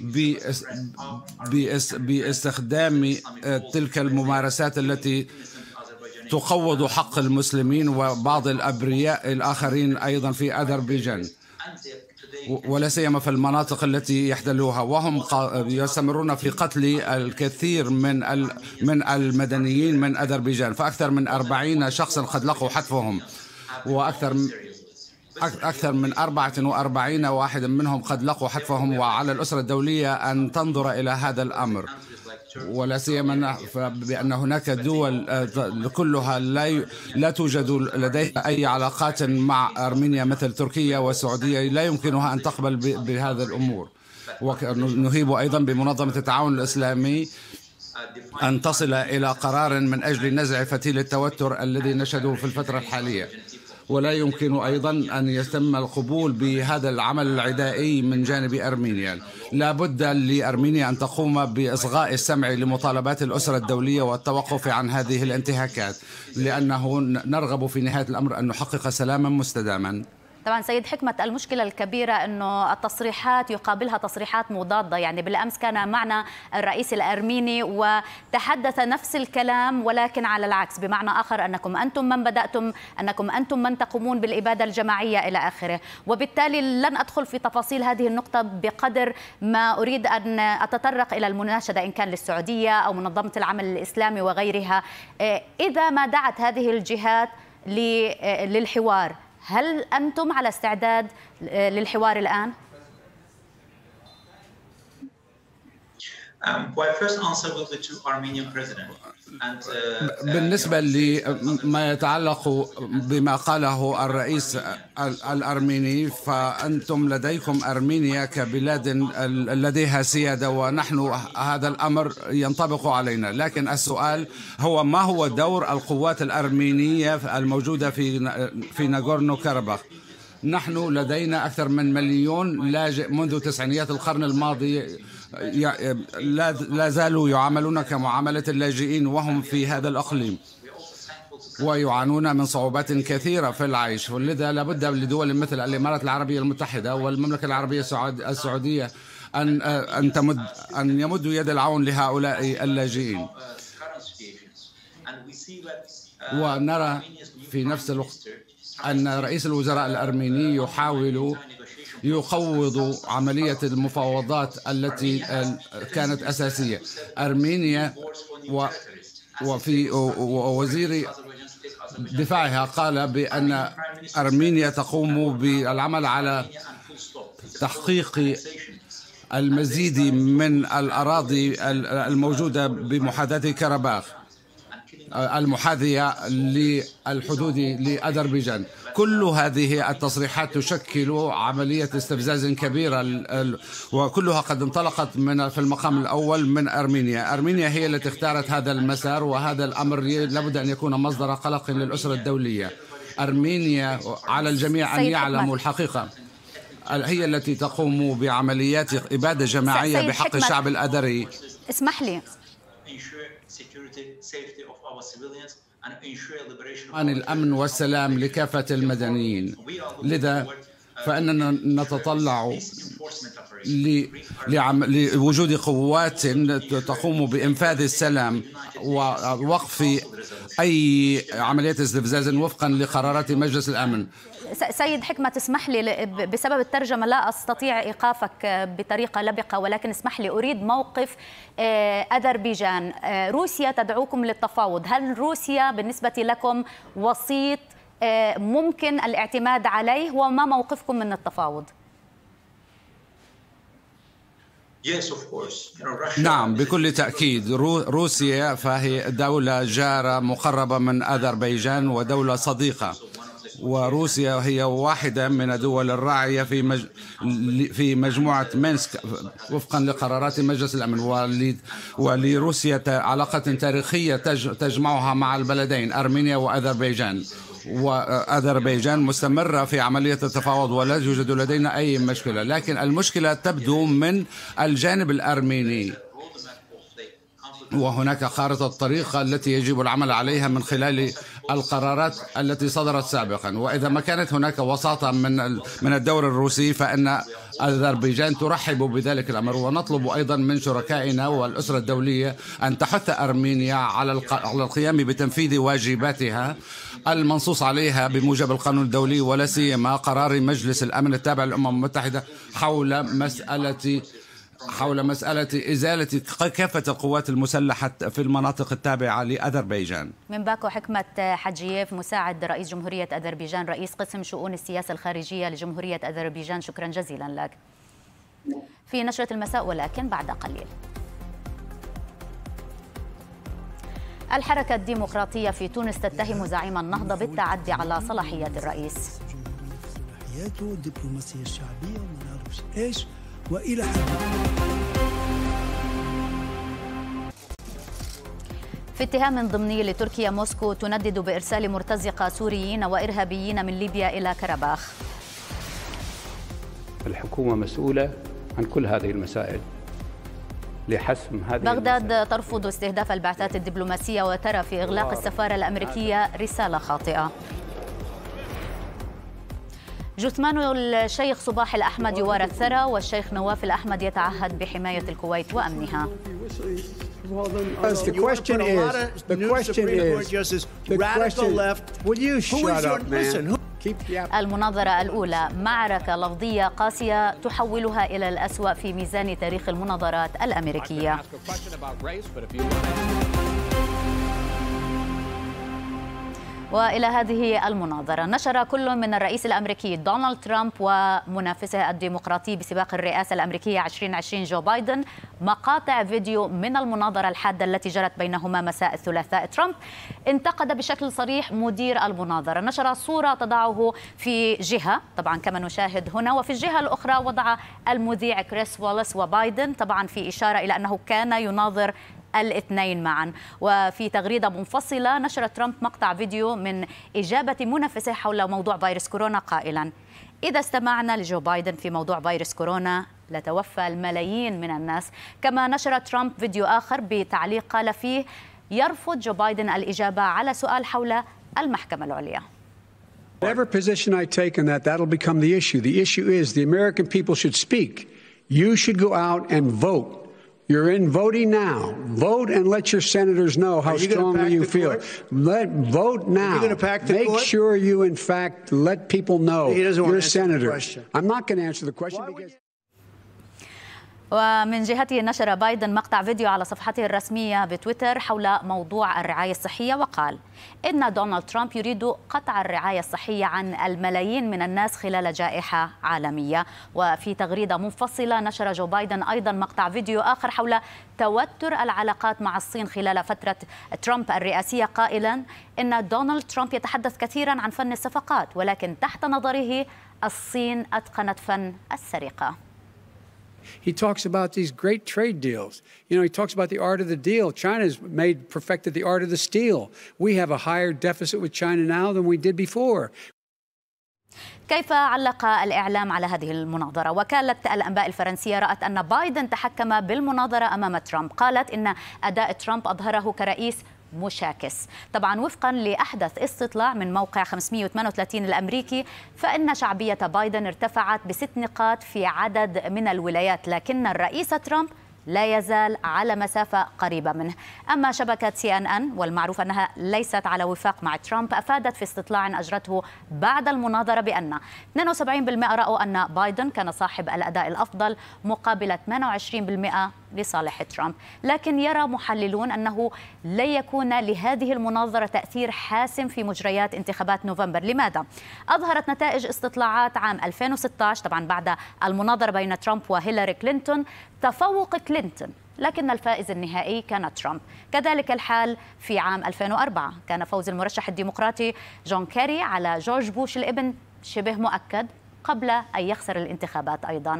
باستخدام تلك الممارسات التي تقوض حق المسلمين وبعض الأبرياء الآخرين أيضا في أذربيجان، ولا سيما في المناطق التي يحتلوها. وهم يستمرون في قتل الكثير من المدنيين من أذربيجان، فأكثر من 40 شخصا قد لقوا حتفهم، أكثر من 44 واحدا منهم قد لقوا حتفهم. وعلى الأسرة الدولية أن تنظر إلى هذا الأمر، ولا سيما بأن هناك دول كلها لا توجد لديها أي علاقات مع أرمينيا مثل تركيا والسعودية، لا يمكنها أن تقبل بهذا الأمور. ونهيب أيضا بمنظمة التعاون الإسلامي أن تصل إلى قرار من أجل نزع فتيل التوتر الذي نشهده في الفترة الحالية. ولا يمكن أيضا أن يتم القبول بهذا العمل العدائي من جانب أرمينيا. لا بد لأرمينيا أن تقوم بإصغاء السمع لمطالبات الأسرة الدولية والتوقف عن هذه الانتهاكات، لأنه نرغب في نهاية الأمر أن نحقق سلاما مستداما. طبعا سيد حكمة، المشكلة الكبيرة أنه التصريحات يقابلها تصريحات مضادة. يعني بالأمس كان معنا الرئيس الأرميني وتحدث نفس الكلام ولكن على العكس، بمعنى آخر أنكم أنتم من بدأتم، أنكم أنتم من تقومون بالإبادة الجماعية إلى آخره. وبالتالي لن أدخل في تفاصيل هذه النقطة بقدر ما أريد أن أتطرق إلى المناشدة إن كان للسعودية أو منظمة العمل الإسلامي وغيرها. إذا ما دعت هذه الجهات للحوار، هل أنتم على استعداد للحوار الآن؟ بالنسبة لما يتعلق بما قاله الرئيس الأرميني، فأنتم لديكم أرمينيا كبلاد لديها سيادة ونحن هذا الأمر ينطبق علينا. لكن السؤال هو ما هو دور القوات الأرمينية الموجودة في ناغورنو كاراباخ؟ نحن لدينا أكثر من 1 مليون لاجئ منذ تسعينيات القرن الماضي لا زالوا يعاملون كمعاملة اللاجئين وهم في هذا الأقليم ويعانون من صعوبات كثيرة في العيش. ولذا لابد لدول مثل الإمارات العربية المتحدة والمملكة العربية السعودية أن يمدوا يد العون لهؤلاء اللاجئين. ونرى في نفس الوقت أن رئيس الوزراء الأرميني يحاول يقوض عملية المفاوضات التي كانت أساسية. أرمينيا وفي وزير دفاعها قال بأن أرمينيا تقوم بالعمل على تحقيق المزيد من الأراضي الموجودة بمحاذاة كاراباخ المحاذية للحدود لأذربيجان. كل هذه التصريحات تشكل عملية استفزاز كبيرة وكلها قد انطلقت في المقام الأول من أرمينيا. أرمينيا هي التي اختارت هذا المسار، وهذا الأمر لابد أن يكون مصدر قلق للأسرة الدولية. أرمينيا على الجميع أن يعلموا الحقيقة، هي التي تقوم بعمليات إبادة جماعية بحق الشعب الأذري. اسمح لي، عن الأمن والسلام لكافة المدنيين. لذا فإننا نتطلع لوجود قوات تقوم بإنفاذ السلام ووقف أي عملية استفزاز وفقا لقرارات مجلس الأمن. سيد حكمة، اسمح لي، بسبب الترجمة لا أستطيع إيقافك بطريقة لبقة، ولكن اسمح لي أريد موقف أذربيجان. روسيا تدعوكم للتفاوض، هل روسيا بالنسبة لكم وسيط ممكن الاعتماد عليه، وما موقفكم من التفاوض؟ نعم بكل تأكيد. روسيا فهي دولة جارة مقربة من أذربيجان ودولة صديقة، وروسيا هي واحدة من الدول الراعية في مجموعة مينسك وفقا لقرارات مجلس الأمن. ولروسيا علاقة تاريخية تجمعها مع البلدين أرمينيا وأذربيجان، وأذربيجان مستمرة في عملية التفاوض ولا يوجد لدينا أي مشكلة. لكن المشكلة تبدو من الجانب الأرميني، وهناك خارطة الطريق التي يجب العمل عليها من خلال القرارات التي صدرت سابقا. وإذا ما كانت هناك وساطة من الدور الروسي فإن أذربيجان ترحب بذلك الأمر. ونطلب أيضا من شركائنا والأسرة الدولية أن تحث أرمينيا على القيام بتنفيذ واجباتها المنصوص عليها بموجب القانون الدولي، ولا سيما قرار مجلس الأمن التابع للأمم المتحدة حول مسألة إزالة كافة القوات المسلحة في المناطق التابعة لأذربيجان. من باكو حكمة حجييف، مساعد رئيس جمهورية أذربيجان، رئيس قسم شؤون السياسة الخارجية لجمهورية أذربيجان، شكرا جزيلا لك. في نشرة المساء ولكن بعد قليل. الحركة الديمقراطية في تونس تتهم زعيم النهضة بالتعدي على صلاحيات الرئيس. الدبلوماسية الشعبية وما نعرفش ايش وإلى حد. في اتهام ضمني لتركيا، موسكو تندد بإرسال مرتزقة سوريين وإرهابيين من ليبيا إلى كرباخ. الحكومة مسؤولة عن كل هذه المسائل لحسم هذه بغداد المسائل. ترفض استهداف البعثات الدبلوماسية وترى في إغلاق السفارة الأمريكية رسالة خاطئة. جثمان الشيخ صباح الأحمد يوارى الثرى، والشيخ نواف الأحمد يتعهد بحماية الكويت وأمنها. المناظرة الأولى معركة لفظية قاسية تحولها إلى الأسوأ في ميزان تاريخ المناظرات الأمريكية. وإلى هذه المناظرة نشر كل من الرئيس الأمريكي دونالد ترامب ومنافسه الديمقراطي بسباق الرئاسة الأمريكية 2020 جو بايدن مقاطع فيديو من المناظرة الحادة التي جرت بينهما مساء الثلاثاء. ترامب انتقد بشكل صريح مدير المناظرة، نشر صورة تضعه في جهة طبعا كما نشاهد هنا، وفي الجهة الأخرى وضع المذيع كريس واليس وبايدن، طبعا في إشارة إلى أنه كان يناظر الاثنين معا. وفي تغريدة منفصلة نشر ترامب مقطع فيديو من إجابة منافسه حول موضوع فيروس كورونا قائلا: إذا استمعنا لجو بايدن في موضوع فيروس كورونا لتوفى الملايين من الناس. كما نشر ترامب فيديو آخر بتعليق قال فيه يرفض جو بايدن الإجابة على سؤال حول المحكمة العليا. Whatever position I take on that, that'll become the issue. The issue is the American people should speak. You should go out and vote. You're in voting now. Vote and let your senators know how strongly you feel. Vote now. Make sure you, in fact, let people know you're a senator. I'm not going to answer the question because... ومن جهته نشر بايدن مقطع فيديو على صفحته الرسمية بتويتر حول موضوع الرعاية الصحية، وقال إن دونالد ترامب يريد قطع الرعاية الصحية عن الملايين من الناس خلال جائحة عالمية. وفي تغريدة منفصلة نشر جو بايدن أيضا مقطع فيديو آخر حول توتر العلاقات مع الصين خلال فترة ترامب الرئاسية، قائلا إن دونالد ترامب يتحدث كثيرا عن فن الصفقات، ولكن تحت نظره الصين أتقنت فن السرقة. He talks about these great trade deals. You know, he talks about the art of the deal. China's perfected the art of the steal. We have a higher deficit with China now than we did before. كيف علق الإعلام على هذه المناظرة؟ وكالة الأنباء الفرنسية رأت أن بايدن تحكم بالمناظرة أمام ترامب، قالت إن أداء ترامب أظهره كرئيس مشاكس. طبعا وفقا لأحدث استطلاع من موقع 538 الأمريكي، فإن شعبية بايدن ارتفعت ب6 نقاط في عدد من الولايات، لكن الرئيس ترامب لا يزال على مسافة قريبة منه. أما شبكة CNN والمعروف أنها ليست على وفاق مع ترامب، أفادت في استطلاع أجرته بعد المناظرة بأن 72% رأوا أن بايدن كان صاحب الأداء الأفضل مقابل 28% لصالح ترامب. لكن يرى محللون أنه لا يكون لهذه المناظرة تأثير حاسم في مجريات انتخابات نوفمبر. لماذا؟ أظهرت نتائج استطلاعات عام 2016 طبعا بعد المناظرة بين ترامب وهيلاري كلينتون تفوق كلينتون، لكن الفائز النهائي كان ترامب. كذلك الحال في عام 2004 كان فوز المرشح الديمقراطي جون كيري على جورج بوش الابن شبه مؤكد قبل أن يخسر الانتخابات أيضا.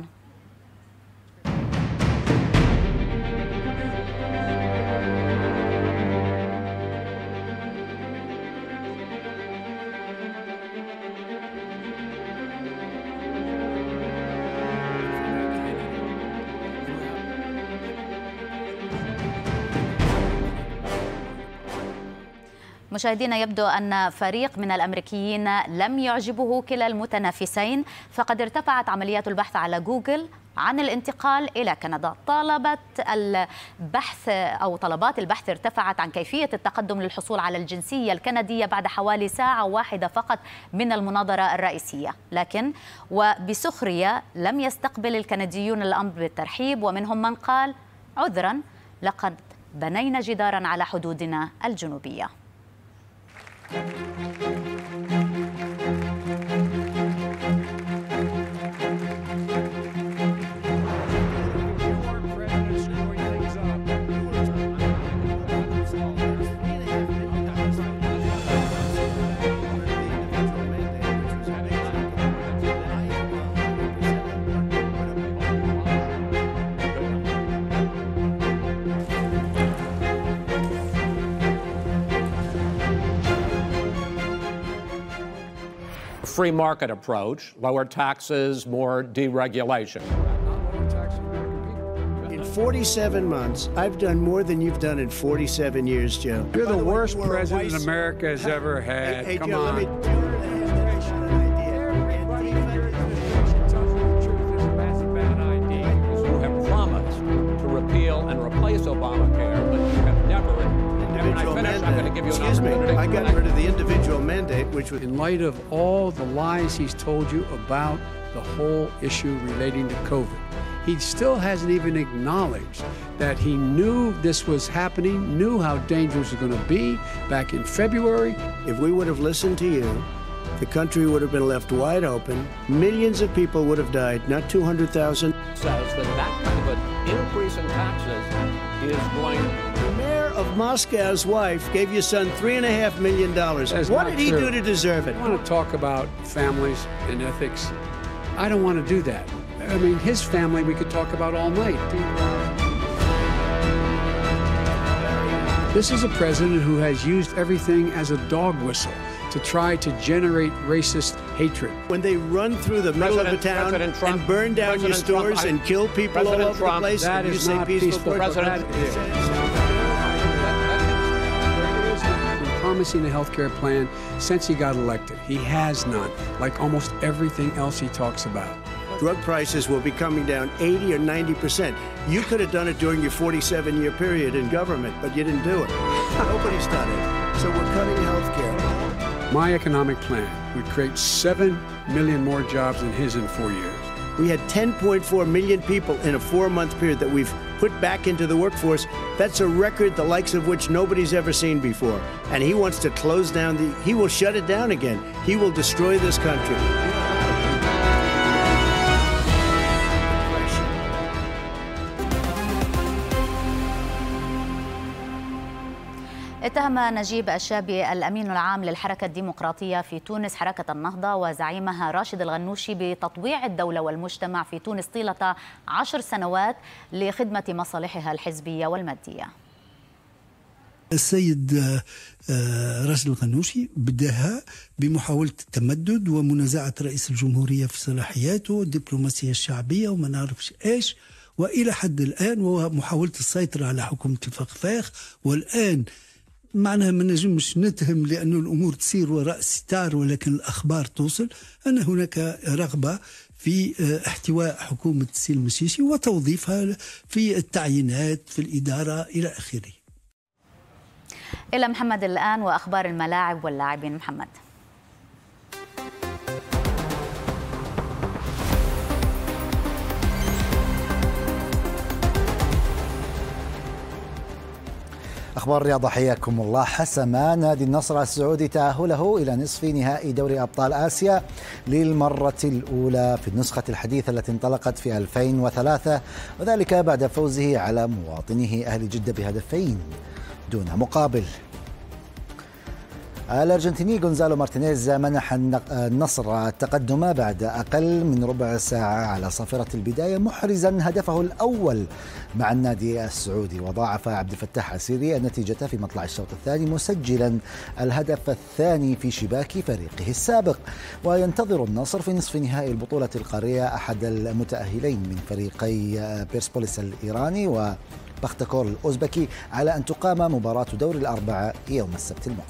مشاهدينا، يبدو أن فريق من الأمريكيين لم يعجبه كلا المتنافسين، فقد ارتفعت عمليات البحث على جوجل عن الانتقال إلى كندا. طلبات البحث ارتفعت عن كيفية التقدم للحصول على الجنسية الكندية بعد حوالي ساعة واحدة فقط من المناظرة الرئيسية، لكن وبسخرية لم يستقبل الكنديون الأمر بالترحيب، ومنهم من قال عذرا لقد بنينا جدارا على حدودنا الجنوبية. Free market approach, lower taxes, more deregulation. In 47 months, I've done more than you've done in 47 years, Joe. You're the worst president America has ever had. Hey, Come Joe, on. let me I got rid of the individual mandate, which was... In light of all the lies he's told you about the whole issue relating to COVID, he still hasn't even acknowledged that he knew this was happening, knew how dangerous it was going to be back in February. If we would have listened to you, the country would have been left wide open. Millions of people would have died, not 200,000. Says that kind of an increase in taxes is going... The mayor of Moscow's wife gave your son $3.5 million. What did he do to deserve it? I want to talk about families and ethics. I don't want to do that. I mean, his family we could talk about all night. This is a president who has used everything as a dog whistle to try to generate racist hatred. When they run through the middle of a town and burn down your stores and kill people all over the place, that is not peaceful. Promising a health care plan since he got elected. He has none, like almost everything else he talks about. Drug prices will be coming down 80 or 90%. You could have done it during your 47-year period in government, but you didn't do it. Nobody's done it. So we're cutting health care. My economic plan would create 7 million more jobs than his in 4 years. We had 10.4 million people in a 4-month period that we've put back into the workforce. That's a record the likes of which nobody's ever seen before. And he wants to close down he will shut it down again. He will destroy this country. اتهم نجيب الشابي الأمين العام للحركة الديمقراطية في تونس حركة النهضة وزعيمها راشد الغنوشي بتطويع الدولة والمجتمع في تونس طيلة 10 سنوات لخدمة مصالحها الحزبية والمادية. السيد راشد الغنوشي بداها بمحاولة التمدد ومنازعة رئيس الجمهورية في صلاحياته، الدبلوماسية الشعبية وما نعرفش ايش، وإلى حد الآن ومحاولة السيطرة على حكومة الفخفاخ. والآن معناها ما نجمش نتهم لأنه الأمور تسير وراء ستار، ولكن الأخبار توصل أن هناك رغبة في احتواء حكومة سيل مشيشي وتوظيفها في التعيينات في الإدارة إلى آخره. إلى محمد الآن وأخبار الملاعب واللاعبين. محمد. أخبار الرياضة، حياكم الله. حسم نادي النصر السعودي تأهله إلى نصف نهائي دوري أبطال آسيا للمرة الأولى في النسخة الحديثة التي انطلقت في 2003، وذلك بعد فوزه على مواطنه أهل جدة بهدفين دون مقابل. الأرجنتيني غونزالو مارتينيز منح النصر التقدم بعد أقل من ربع ساعة على صافرة البداية، محرزا هدفه الأول مع النادي السعودي، وضاعف عبد الفتاح عسيري النتيجة في مطلع الشوط الثاني مسجلا الهدف الثاني في شباك فريقه السابق. وينتظر النصر في نصف نهائي البطولة القارية أحد المتأهلين من فريقي بيرسبوليس الإيراني وبختكور الأوزبكي على أن تقام مباراة دور الأربعاء يوم السبت المقبل.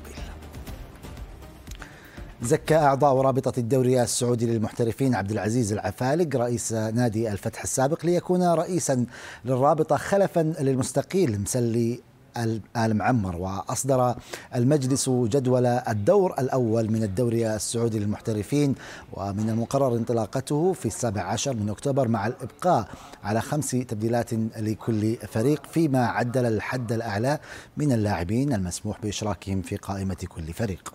زكى أعضاء رابطة الدوري السعودي للمحترفين عبد العزيز العفالق رئيس نادي الفتح السابق ليكون رئيسا للرابطة خلفا للمستقيل مسلي آل معمر. وأصدر المجلس جدول الدور الأول من الدوري السعودي للمحترفين، ومن المقرر انطلاقته في 17 من أكتوبر مع الإبقاء على 5 تبديلات لكل فريق، فيما عدل الحد الأعلى من اللاعبين المسموح بإشراكهم في قائمة كل فريق.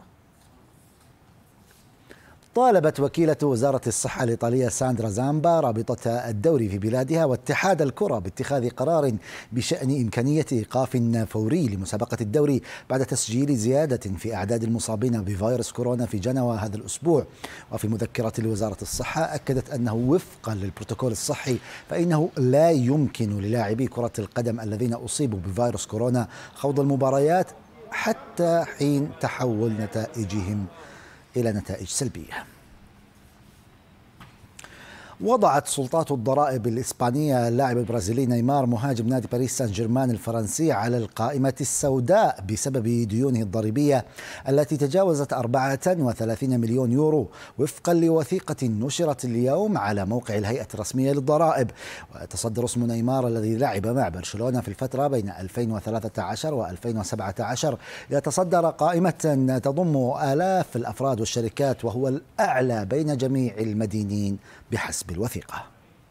طالبت وكيلة وزارة الصحة الإيطالية ساندرا زامبا رابطة الدوري في بلادها واتحاد الكرة باتخاذ قرار بشأن إمكانية إيقاف فوري لمسابقة الدوري بعد تسجيل زيادة في أعداد المصابين بفيروس كورونا في جنوى هذا الأسبوع. وفي مذكرة لوزارة الصحة أكدت أنه وفقا للبروتوكول الصحي فإنه لا يمكن للاعبي كرة القدم الذين أصيبوا بفيروس كورونا خوض المباريات حتى حين تحول نتائجهم إلى نتائج سلبية. وضعت سلطات الضرائب الإسبانية اللاعب البرازيلي نيمار مهاجم نادي باريس سان جيرمان الفرنسي على القائمة السوداء بسبب ديونه الضريبية التي تجاوزت 34 مليون يورو وفقا لوثيقة نشرت اليوم على موقع الهيئة الرسمية للضرائب. ويتصدر اسم نيمار الذي لعب مع برشلونة في الفترة بين 2013 و2017 يتصدر قائمة تضم آلاف الأفراد والشركات، وهو الأعلى بين جميع المدينين بحسب الوثيقة.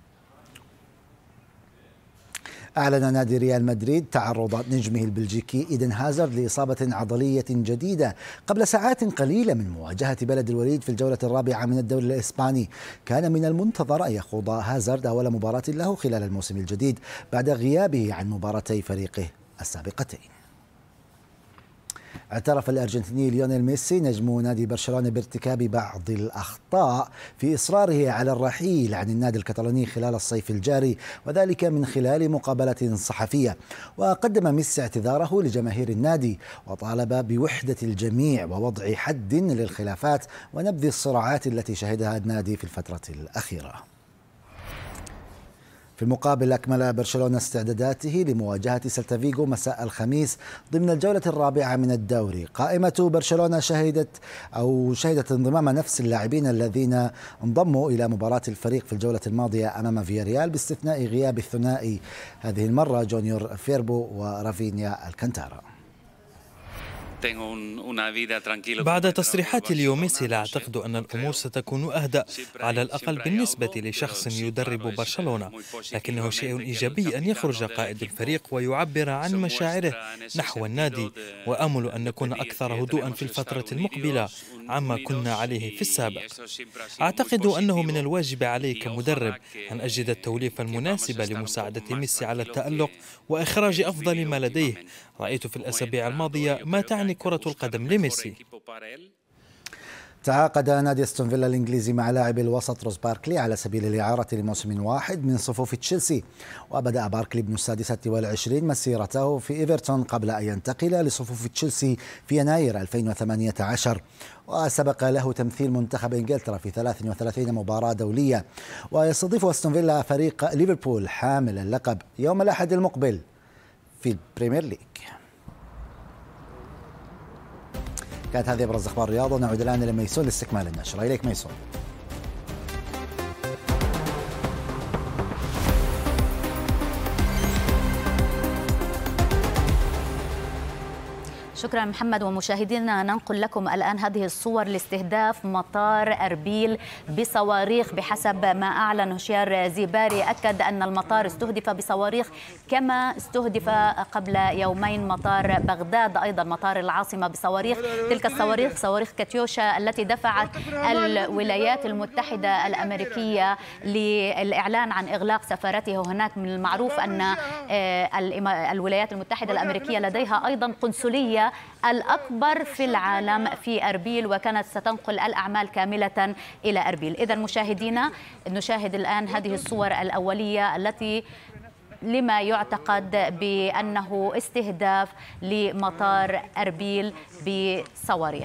أعلن نادي ريال مدريد تعرض نجمه البلجيكي إيدن هازارد لإصابة عضلية جديدة قبل ساعات قليلة من مواجهة بلد الوليد في الجولة الرابعة من الدوري الإسباني. كان من المنتظر أن يخوض هازارد أول مباراة له خلال الموسم الجديد بعد غيابه عن مباراتي فريقه السابقتين. اعترف الأرجنتيني ليونيل ميسي نجم نادي برشلونة بارتكاب بعض الأخطاء في إصراره على الرحيل عن النادي الكتالوني خلال الصيف الجاري، وذلك من خلال مقابلة صحفية. وقدم ميسي اعتذاره لجماهير النادي وطالب بوحدة الجميع ووضع حد للخلافات ونبذ الصراعات التي شهدها النادي في الفترة الأخيرة. في المقابل أكمل برشلونة استعداداته لمواجهة سيلتا فيغو مساء الخميس ضمن الجولة الرابعة من الدوري. قائمة برشلونة شهدت انضمام نفس اللاعبين الذين انضموا إلى مباراة الفريق في الجولة الماضية أمام فياريال باستثناء غياب الثنائي هذه المرة جونيور فيربو ورافينيا الكانتارا. بعد تصريحات اليوم ميسي لا أعتقد أن الأمور ستكون أهدأ على الأقل بالنسبة لشخص يدرب برشلونة، لكنه شيء إيجابي أن يخرج قائد الفريق ويعبر عن مشاعره نحو النادي، وآمل أن نكون أكثر هدوءا في الفترة المقبلة عما كنا عليه في السابق. أعتقد أنه من الواجب علي كمدرب أن أجد التوليفة المناسبة لمساعدة ميسي على التألق وإخراج أفضل ما لديه. رأيت في الأسابيع الماضية ما تعني كرة القدم لميسي. تعاقد نادي استون فيلا الإنجليزي مع لاعب الوسط روس باركلي على سبيل الإعارة لموسم واحد من صفوف تشيلسي. وبدأ باركلي ابن 26 مسيرته في إيفرتون قبل أن ينتقل لصفوف تشيلسي في يناير 2018، وسبق له تمثيل منتخب إنجلترا في 33 مباراة دولية. ويستضيف استون فيلا فريق ليفربول حامل اللقب يوم الأحد المقبل في البريمير ليج. كانت هذه أبرز أخبار الرياضة. نعود الآن إلى ميسون لاستكمال النشرة. إليك ميسون. شكرا محمد. ومشاهدينا ننقل لكم الآن هذه الصور لاستهداف مطار أربيل بصواريخ. بحسب ما أعلن هشيار زيباري أكد أن المطار استهدف بصواريخ كما استهدف قبل يومين مطار بغداد، أيضا مطار العاصمة بصواريخ. تلك الصواريخ صواريخ كاتيوشا التي دفعت الولايات المتحدة الأمريكية للإعلان عن إغلاق سفارته هناك. من المعروف أن الولايات المتحدة الأمريكية لديها أيضا قنصلية الأكبر في العالم في أربيل، وكانت ستنقل الأعمال كاملة إلى أربيل. إذن مشاهدينا نشاهد الآن هذه الصور الأولية التي لما يعتقد بأنه استهداف لمطار أربيل بصواريخ.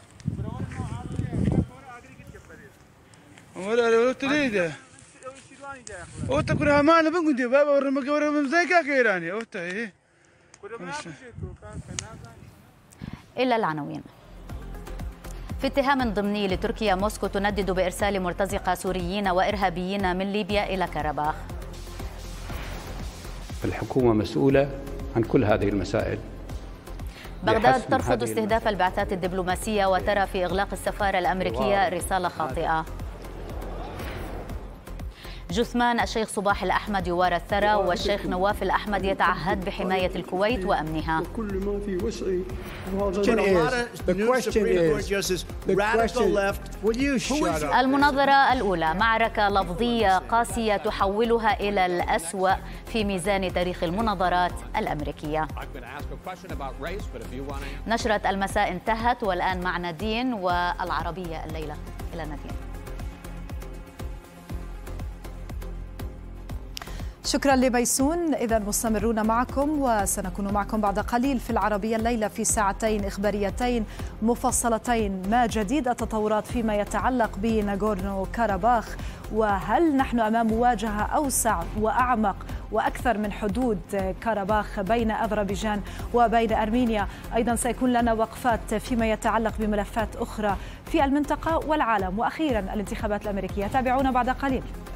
إلى العناوين. في اتهام ضمني لتركيا، موسكو تندد بإرسال مرتزقة سوريين وإرهابيين من ليبيا إلى كرباخ. الحكومة مسؤولة عن كل هذه المسائل. بغداد ترفض استهداف البعثات الدبلوماسية وترى في إغلاق السفارة الأمريكية رسالة خاطئة. جثمان الشيخ صباح الأحمد يوارى الثرى، والشيخ نواف الأحمد يتعهد بحماية الكويت وأمنها. المناظرة الأولى معركة لفظية قاسية تحولها إلى الأسوأ في ميزان تاريخ المناظرات الأمريكية. نشرة المساء انتهت، والآن مع نادين والعربية الليلة. إلى نادين. شكرا لميسون. إذا مستمرون معكم وسنكون معكم بعد قليل في العربية الليلة في ساعتين إخباريتين مفصلتين. ما جديد التطورات فيما يتعلق بناغورنو كاراباخ، وهل نحن أمام مواجهة أوسع وأعمق وأكثر من حدود كاراباخ بين أذربيجان وبين أرمينيا؟ أيضا سيكون لنا وقفات فيما يتعلق بملفات أخرى في المنطقة والعالم، وأخيرا الانتخابات الأمريكية. تابعونا بعد قليل.